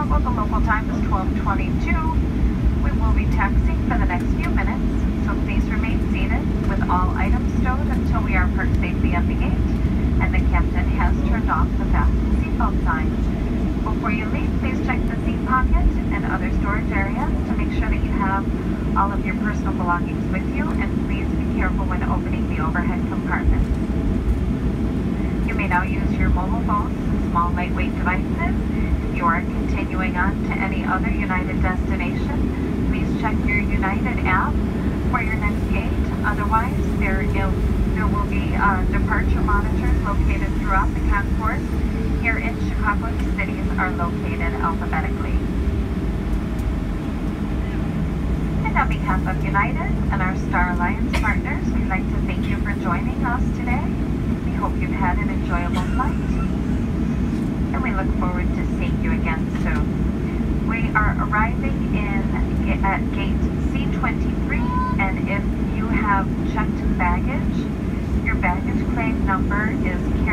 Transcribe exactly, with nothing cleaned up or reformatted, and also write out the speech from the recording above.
Chicago, the local time is twelve twenty-two. We will be taxiing for the next few minutes, so please remain seated with all items stowed until we are parked safely at the gate and the captain has turned off the fasten seatbelt sign. Before you leave, please check the seat pocket and other storage areas to make sure that you have all of your personal belongings with you, and please be careful when opening the overhead compartments. You may now use your mobile phones and small lightweight devices. If you are continuing on to any other United destination, please check your United app for your next gate. Otherwise, there, there will be uh, departure monitors located throughout the concourse. Here in Chicago, the cities are located alphabetically. And on behalf of United and our Star Alliance partners, we'd like to thank you for joining us today. We hope you've had an enjoyable flight, and we look forward to seeing you again soon. We are arriving in at gate C twenty-three, and if you have checked baggage, your baggage claim number is carried